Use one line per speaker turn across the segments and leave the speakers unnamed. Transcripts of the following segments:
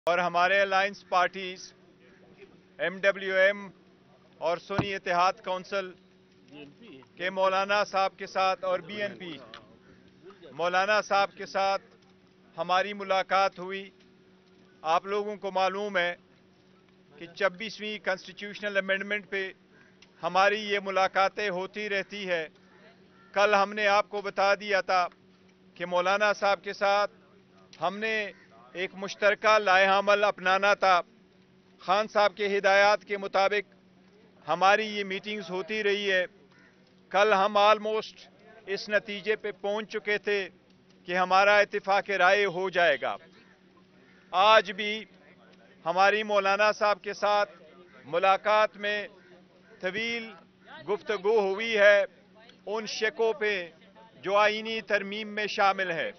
اور ہمارے alliance parties MWM اور سنی اتحاد کونسل کے مولانا صاحب کے ساتھ اور BNP مولانا صاحب کے ساتھ ہماری ملاقات ہوئی۔ آپ لوگوں کو معلوم ہے کہ 26ویں کانسٹیٹیوشنل امینڈمنٹ پہ ہماری یہ ملاقاتیں ہوتی رہتی ہے۔ کل ہم نے آپ کو بتا دیا تھا کہ مولانا صاحب کے ساتھ ہم نے ایک مشترکہ لائحہ عمل اپنانا تھا۔ خان صاحب کے ہدایات کے مطابق ہماری یہ میٹنگز ہوتی رہی ہے۔ کل ہم آلموسٹ اس نتیجے پہ پہنچ چکے تھے کہ ہمارا اتفاق رائے ہو جائے گا۔ آج بھی ہماری مولانا صاحب کے ساتھ ملاقات میں طویل گفتگو ہوئی ہے ان شقوں پہ جو آئینی ترمیم میں شامل ہے۔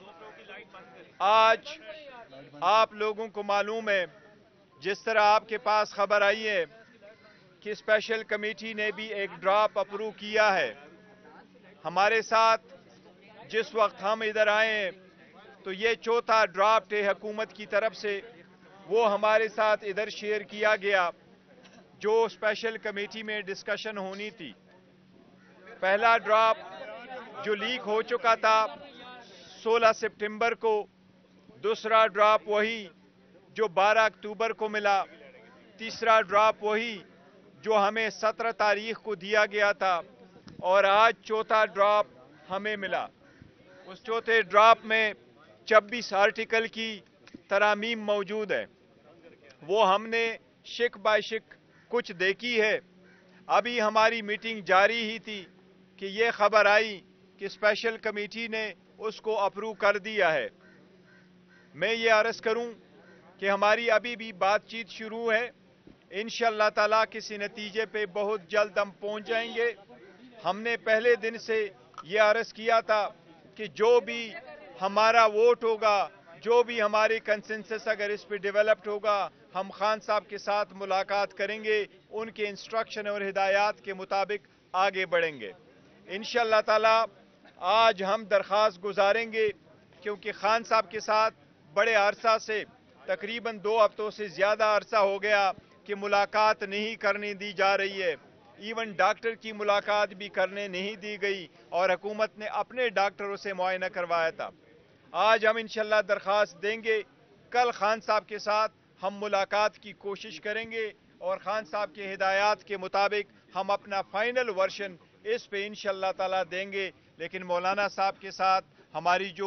آج آپ لوگوں کو معلوم ہے، جس طرح آپ کے پاس خبر آئی ہے کہ اسپیشل کمیٹی نے بھی ایک ڈراپ اپروو کیا ہے۔ ہمارے ساتھ جس وقت ہم ادھر آئے ہیں تو یہ چوتھا ڈرافٹ ہے حکومت کی طرف سے، وہ ہمارے ساتھ ادھر شیئر کیا گیا جو اسپیشل کمیٹی میں ڈسکشن ہونی تھی۔ پہلا ڈرافٹ جو لیک ہو چکا تھا 16 سپٹمبر کو، دوسرا ڈرافٹ وہی جو 12 اکتوبر کو ملا، تیسرا ڈرافٹ وہی جو ہمیں 17 تاریخ کو دیا گیا تھا، اور آج چوتھا ڈرافٹ ہمیں ملا۔ اس چوتھے ڈرافٹ میں 26 آرٹیکل کی ترامیم موجود ہے۔ وہ ہم نے شق بائی شق کچھ دیکھی ہے۔ ابھی ہماری میٹنگ جاری ہی تھی کہ یہ خبر آئی کہ اسپیشل کمیٹی نے اس کو اپروو کر دیا ہے۔ میں یہ عرض کروں کہ ہماری ابھی بھی بات چیت شروع ہے۔ انشاءاللہ تعالیٰ کسی نتیجے پہ بہت جلد ہم پہنچ جائیں گے۔ ہم نے پہلے دن سے یہ عرض کیا تھا کہ جو بھی ہمارا ووٹ ہوگا، جو بھی ہماری کنسنسس اگر اس پہ ڈیولپڈ ہوگا، ہم خان صاحب کے ساتھ ملاقات کریں گے، ان کے انسٹرکشن اور ہدایات کے مطابق آگے بڑھیں گے۔ انشاءاللہ تعالیٰ آج ہم درخواست گزاریں گے، کیونکہ خان صاحب کے ساتھ بڑے عرصہ سے تقریباً 2 ہفتوں سے زیادہ عرصہ ہو گیا کہ ملاقات نہیں کرنے دی جا رہی ہے۔ ایون ڈاکٹر کی ملاقات بھی کرنے نہیں دی گئی، اور حکومت نے اپنے ڈاکٹروں سے معائنہ کروایا تھا۔ آج ہم انشاءاللہ درخواست دیں گے، کل خان صاحب کے ساتھ ہم ملاقات کی کوشش کریں گے، اور خان صاحب کے ہدایات کے مطابق ہم اپنا فائنل ورژن اس پہ انشاءاللہ تعالیٰ دیں گے۔ لیکن مولانا صاحب کے ساتھ ہماری جو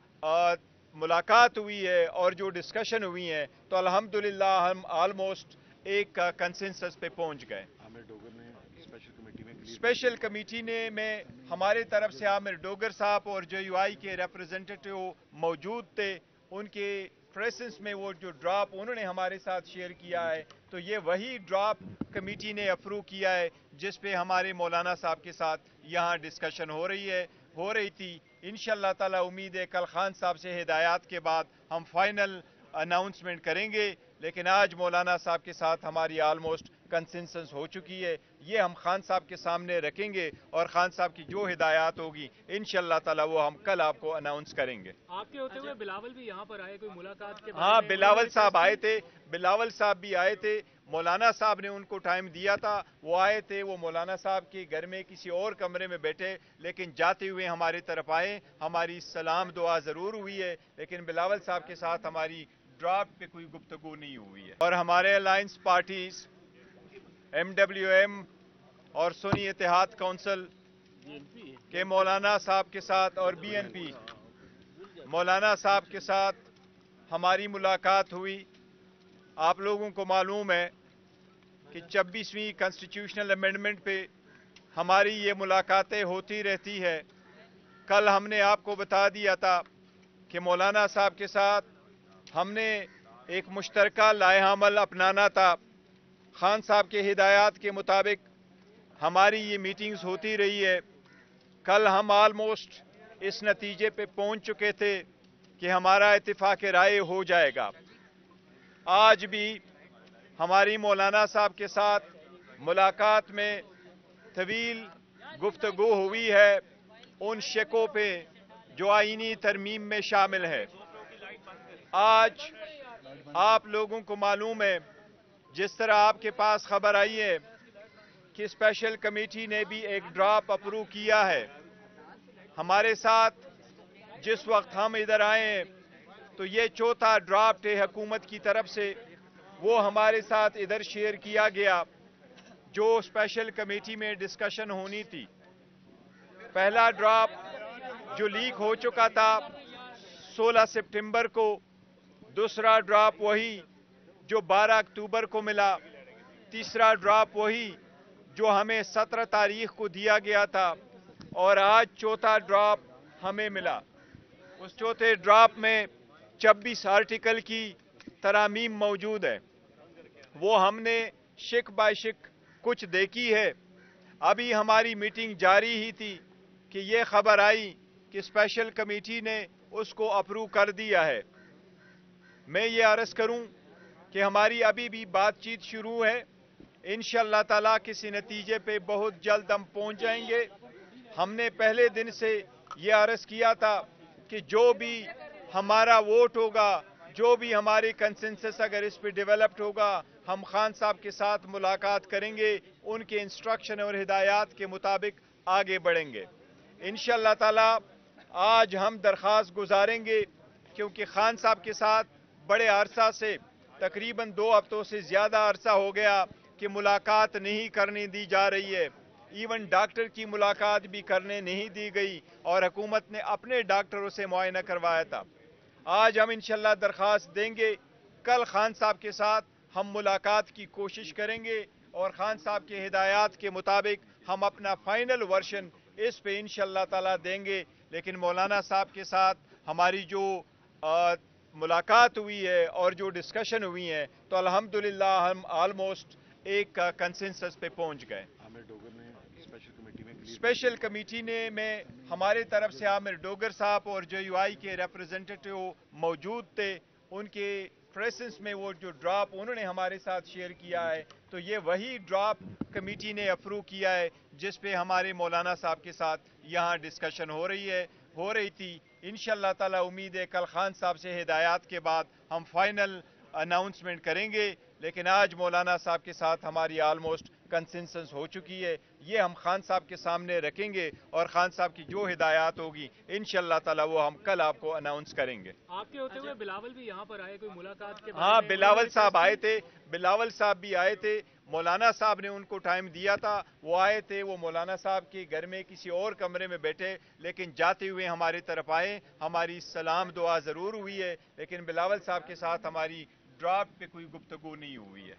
ملاقات ہوئی ہے اور جو ڈسکشن ہوئی ہے، تو الحمدللہ ہم آلموسٹ ایک کنسنسس پہ پہنچ گئے۔ اسپیشل کمیٹی میں ہمارے طرف سے عامر ڈوگر صاحب اور JUI کے ریپرزنٹیٹیو موجود تھے۔ ان کے پریسنس میں وہ جو ڈراپ انہوں نے ہمارے ساتھ شیئر کیا ہے، تو یہ وہی ڈراپ کمیٹی نے اپروو کیا ہے جس پہ ہمارے مولانا صاحب کے ساتھ یہاں ڈسکشن ہو رہی تھی۔ انشاءاللہ تعالی امید ہے کل خان صاحب سے ہدایات کے بعد ہم فائنل اناؤنسمنٹ کریں گے، لیکن آج مولانا صاحب کے ساتھ ہماری آلموسٹ کنسنسس ہو چکی ہے۔ یہ ہم خان صاحب کے سامنے رکھیں گے، اور خان صاحب کی جو ہدایات ہوگی انشاءاللہ تعالی وہ ہم کل آپ کو اناؤنس کریں گے۔
آپ کے ہوتے ہوئے بلاول بھی یہاں پر آئے، کوئی ملاقات کے
ہاں، بلاول صاحب آئے تھے، بلاول صاحب بھی آئے تھے۔ مولانا صاحب نے ان کو ٹائم دیا تھا، وہ آئے تھے۔ وہ مولانا صاحب کے گھر میں کسی اور کمرے میں بیٹھے، لیکن جاتے ہوئے ہماری طرف آئے۔ ہماری سلام دعا ضرور ہوئی ہے، لیکن بلاول صاحب کے ساتھ ہماری ڈرافٹ پہ کوئی گفتگو نہیں ہوئی ہے۔ اور ہمارے الائنس پارٹیز MWM اور سنی اتحاد کونسل کے مولانا صاحب کے ساتھ اور BNP مولانا صاحب کے ساتھ ہماری ملاقات ہوئی۔ آپ لوگوں کو معلوم ہے کہ 26ویں کانسٹیٹیوشنل امینڈمنٹ پہ ہماری یہ ملاقاتیں ہوتی رہتی ہے۔ کل ہم نے آپ کو بتا دیا تھا کہ مولانا صاحب کے ساتھ ہم نے ایک مشترکہ لائحہ عمل اپنانا تھا۔ خان صاحب کے ہدایات کے مطابق ہماری یہ میٹنگز ہوتی رہی ہے۔ کل ہم آلموسٹ اس نتیجے پہ پہنچ چکے تھے کہ ہمارا اتفاق رائے ہو جائے گا۔ آج بھی ہماری مولانا صاحب کے ساتھ ملاقات میں طویل گفتگو ہوئی ہے ان شقوں پہ جو آئینی ترمیم میں شامل ہے۔ آج آپ لوگوں کو معلوم ہے جس طرح آپ کے پاس خبر آئی ہے کہ اسپیشل کمیٹی نے بھی ایک ڈراپ اپروو کیا ہے ہمارے ساتھ جس وقت ہم ادھر آئے ہیں تو یہ چوتھا ڈرافٹ ہے حکومت کی طرف سے وہ ہمارے ساتھ ادھر شیئر کیا گیا جو اسپیشل کمیٹی میں ڈسکشن ہونی تھی پہلا ڈرافٹ جو لیک ہو چکا تھا 16 سپٹمبر کو دوسرا ڈراپ وہی جو 12 اکتوبر کو ملا تیسرا ڈراپ وہی جو ہمیں 17 تاریخ کو دیا گیا تھا اور آج چوتھا ڈراپ ہمیں ملا اس چوتھے ڈراپ میں 26 آرٹیکل کی ترامیم موجود ہے وہ ہم نے شک بائی شک کچھ دیکھی ہے ابھی ہماری میٹنگ جاری ہی تھی کہ یہ خبر آئی کہ اسپیشل کمیٹی نے اس کو اپروو کر دیا ہے میں یہ عرض کروں کہ ہماری ابھی بھی بات چیت شروع ہے انشاءاللہ تعالیٰ کسی نتیجے پہ بہت جلد ہم پہنچ جائیں گے ہم نے پہلے دن سے یہ عرض کیا تھا کہ جو بھی ہمارا ووٹ ہوگا جو بھی ہماری کنسنسس اگر اس پہ ڈیولپڈ ہوگا ہم خان صاحب کے ساتھ ملاقات کریں گے ان کے انسٹرکشن اور ہدایات کے مطابق آگے بڑھیں گے انشاءاللہ تعالیٰ آج ہم درخواست گزاریں گے کیونکہ خان صاحب کے ساتھ بڑے عرصہ سے تقریباً 2 ہفتوں سے زیادہ عرصہ ہو گیا کہ ملاقات نہیں کرنے دی جا رہی ہے ایون ڈاکٹر کی ملاقات بھی کرنے نہیں دی گئی اور حکومت نے اپنے ڈاکٹروں سے معائنہ کروایا تھا آج ہم انشاءاللہ درخواست دیں گے کل خان صاحب کے ساتھ ہم ملاقات کی کوشش کریں گے اور خان صاحب کے ہدایات کے مطابق ہم اپنا فائنل ورژن اس پہ انشاءاللہ تعالیٰ دیں گے لیکن مولانا صاحب کے ساتھ ہماری جو ملاقات ہوئی ہے اور جو ڈسکشن ہوئی ہے تو الحمدللہ ہم آلموسٹ ایک کنسنسس پہ پہنچ گئے اسپیشل کمیٹی میں ہمارے طرف سے عامر ڈوگر صاحب اور جو یو آئی کے ریپرزنٹیٹیو موجود تھے ان کے پریسنس میں وہ جو ڈراپ انہوں نے ہمارے ساتھ شیئر کیا ہے تو یہ وہی ڈراپ کمیٹی نے اپروو کیا ہے جس پہ ہمارے مولانا صاحب کے ساتھ یہاں ڈسکشن ہو رہی تھی انشاءاللہ تعالی امید ہے کل خان صاحب سے ہدایات کے بعد ہم فائنل اناؤنسمنٹ کریں گے لیکن آج مولانا صاحب کے ساتھ ہماری آلموسٹ کنسنسس ہو چکی ہے یہ ہم خان صاحب کے سامنے رکھیں گے اور خان صاحب کی جو ہدایات ہوگی انشاءاللہ تعالی وہ ہم کل آپ کو اناؤنس کریں گے
آپ کے ہوتے ہوئے بلاول بھی یہاں پر آئے کوئی ملاقات کے
ہاں بلاول صاحب آئے تھے بلاول صاحب بھی آئے تھے مولانا صاحب نے ان کو ٹائم دیا تھا وہ آئے تھے وہ مولانا صاحب کے گھر میں کسی اور کمرے میں بیٹھے لیکن جاتے ہوئے ہماری طرف آئے ہماری سلام دعا ضرور ہوئی ہے لیکن بلاول صاحب کے ساتھ ہماری ڈرافٹ پہ کوئی گفتگو نہیں ہوئی ہے